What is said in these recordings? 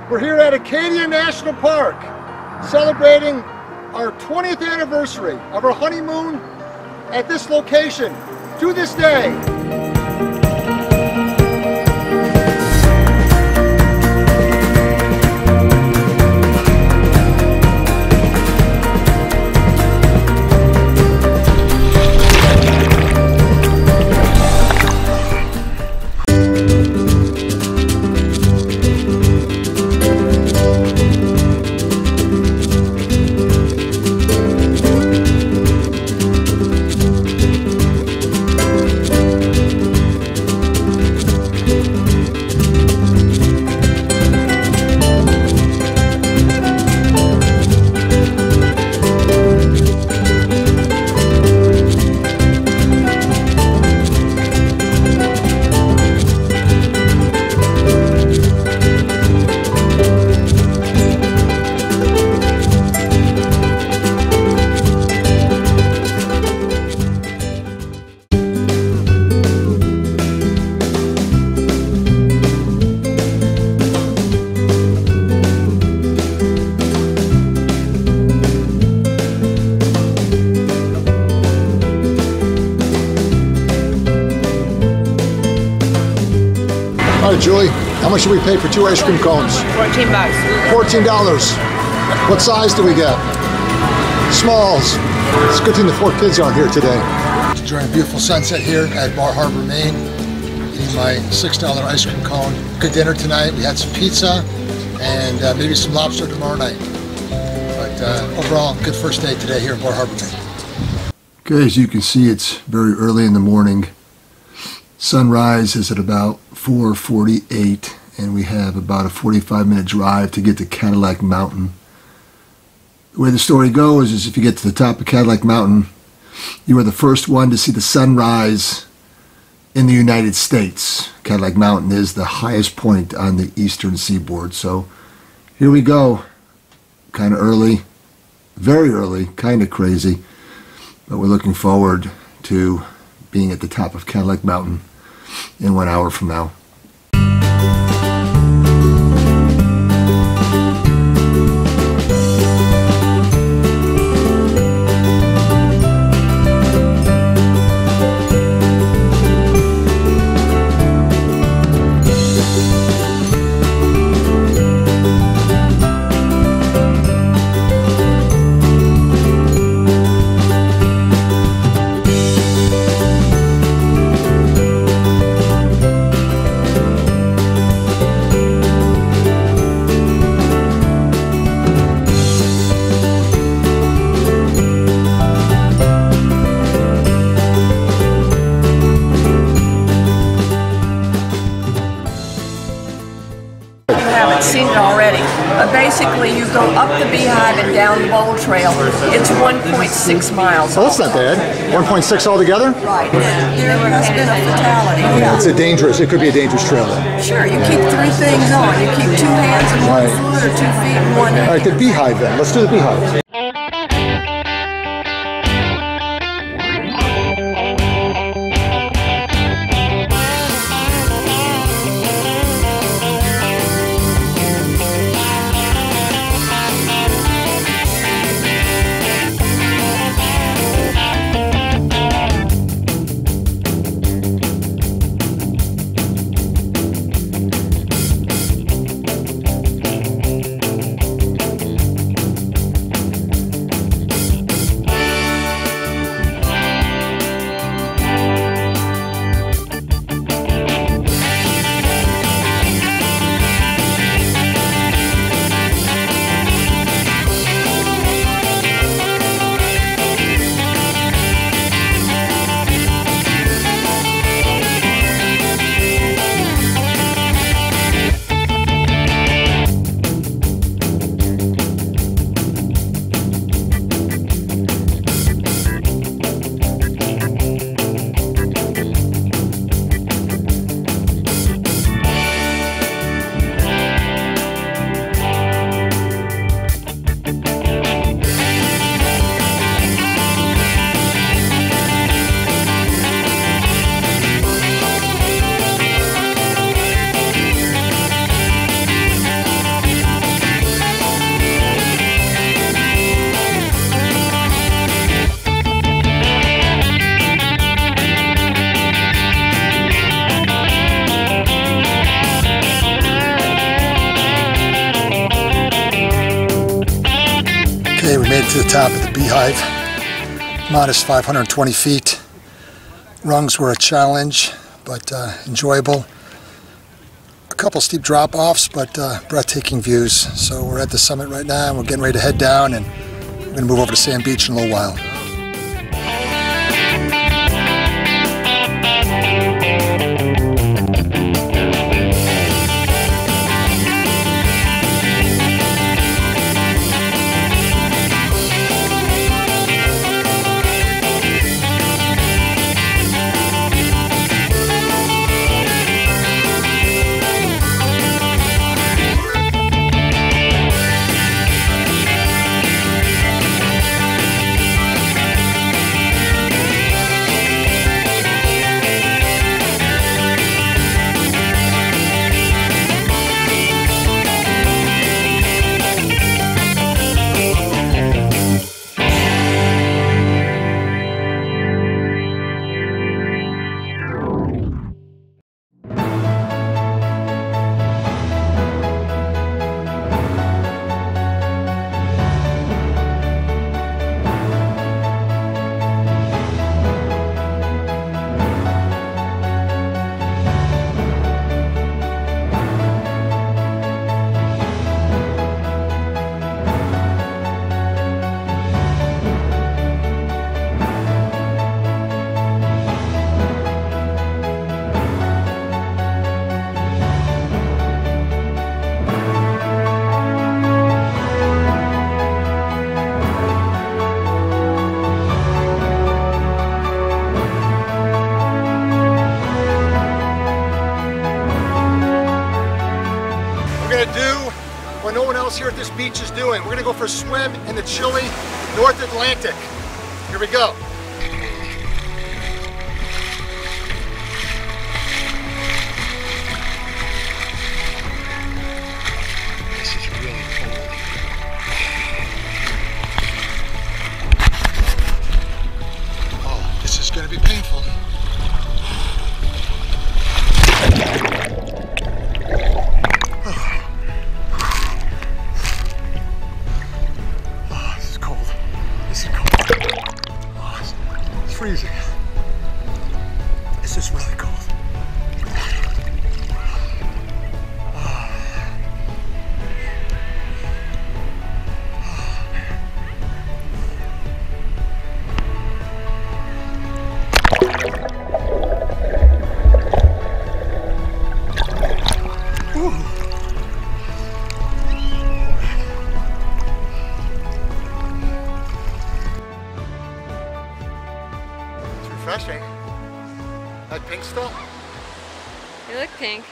We're here at Acadia National Park, celebrating our 20th anniversary of our honeymoon at this location to this day. All right, Julie, how much should we pay for 2 ice cream cones? $14. $14. What size do we get? Smalls. It's a good thing the 4 kids aren't here today. Enjoying a beautiful sunset here at Bar Harbor, Maine. Eating my $6 ice cream cone. Good dinner tonight. We had some pizza and maybe some lobster tomorrow night. But overall, good first day today here at Bar Harbor, Maine. Okay, as you can see, it's very early in the morning. Sunrise is at about 4:48, and we have about a 45-minute drive to get to Cadillac Mountain. The way the story goes is if you get to the top of Cadillac Mountain, you are the first one to see the sunrise in the United States. Cadillac Mountain is the highest point on the eastern seaboard. So here we go. Kind of early, very early, kind of crazy, but we're looking forward to being at the top of Cadillac Mountain in 1 hour from now. Seen it already, but basically you go up the Beehive and down the Bowl Trail. It's 1.6 miles. Oh, that's not bad. 1.6 altogether? Right. There has been a fatality. Yeah, it could be a dangerous trail then. Sure, you keep 3 things on. You keep 2 hands in 1 foot or 2 feet in 1 hand. All right, the Beehive then. Let's do the Beehive. Okay, we made it to the top of the Beehive. Modest 520 feet. Rungs were a challenge, but enjoyable. A couple steep drop-offs, but breathtaking views. So we're at the summit right now, and we're getting ready to head down, and we're going to move over to Sand Beach in a little while. What no one else here at this beach is doing. We're gonna go for a swim in the chilly North Atlantic. Here we go. This is really cold. Oh, this is gonna be painful. Freezing. This is really cold. Refreshing. That pink still? You look pink.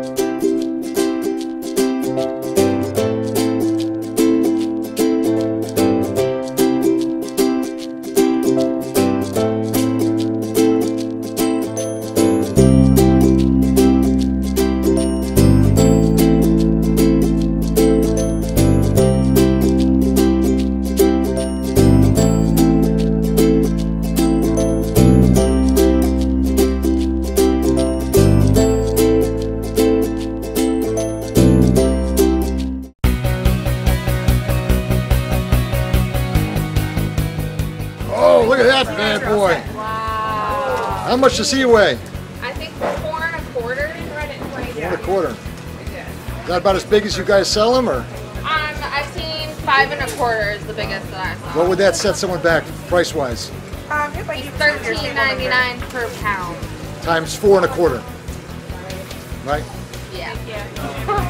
Look at that bad boy. Wow. How much does he weigh? I think 4 1/4 is right at 20. 4 1/4. Is that about as big as you guys sell them, or? I've seen 5 1/4 is the biggest that I saw. What would that set someone back price-wise? It's $13.99 per pound. Times 4 1/4. Right? Yeah.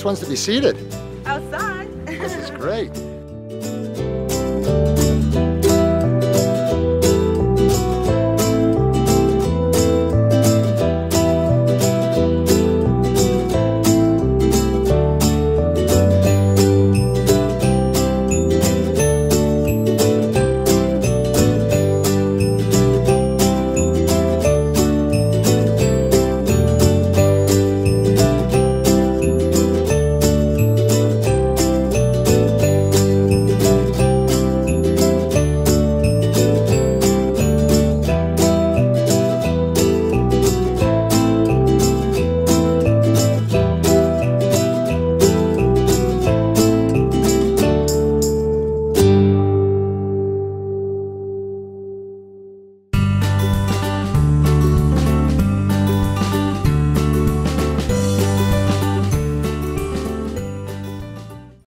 nice ones to be seated.